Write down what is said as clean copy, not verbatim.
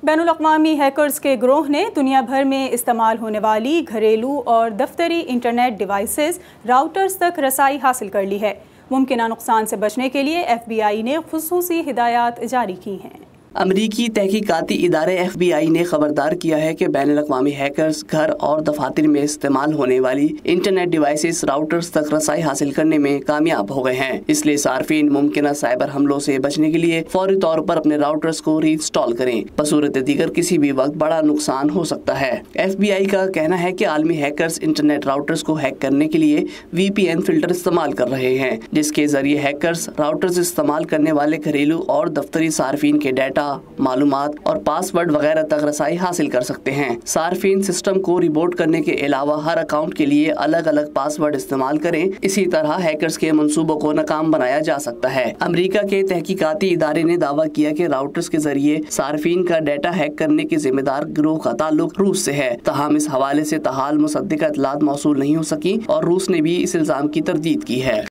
بین الاقوامی ہیکرز کے گروہ نے دنیا بھر میں استعمال ہونے والی گھریلو اور دفتری انٹرنیٹ ڈیوائسز راؤٹرز تک رسائی حاصل کر لی ہے۔ ممکنہ نقصان سے بچنے کے لیے FBI نے خصوصی ہدایات جاری کی ہیں۔ امریکی تحقیقاتی ادارے FBI نے خبردار کیا ہے کہ بین الاقوامی ہیکرز گھر اور دفاتر میں استعمال ہونے والی انٹرنیٹ ڈیوائسز راؤٹرز تک رسائی حاصل کرنے میں کامیاب ہو گئے ہیں۔ اس لیے صارفین ممکنہ سائبر حملوں سے بچنے کے لیے فوری طور پر اپنے راؤٹرز کو ری انسٹال کریں۔ بصورت دیگر کسی بھی وقت بڑا نقصان ہو سکتا ہے۔ FBI کا کہنا ہے کہ عالمی ہیکرز انٹرنیٹ راؤٹرز کو ہیک کرنے کے لیے VPN فلٹر استعمال کر رہے ہیں، جس کے ذریعے ہیکرز راؤٹرز استعمال کرنے والے گھریلو اور دفتری صارفین کے ڈیٹا، معلومات اور پاس ورڈ وغیرہ تک رسائی حاصل کر سکتے ہیں۔ صارفین سسٹم کو ریبوٹ کرنے کے علاوہ ہر اکاؤنٹ کے لیے الگ الگ پاس ورڈ استعمال کریں۔ اسی طرح ہیکرز کے منصوبوں کو ناکام بنایا جا سکتا ہے۔ امریکہ کے تحقیقاتی ادارے نے دعویٰ کیا کہ راؤٹرز کے ذریعے صارفین کا ڈیٹا ہیک کرنے کے ذمہ دار گروہ کا تعلق روس سے ہے، تاہم اس حوالے سے تاحال مصدقہ اطلاعات موصول نہیں ہو سکی اور روس نے بھی اس الزام کی تردید کی ہے۔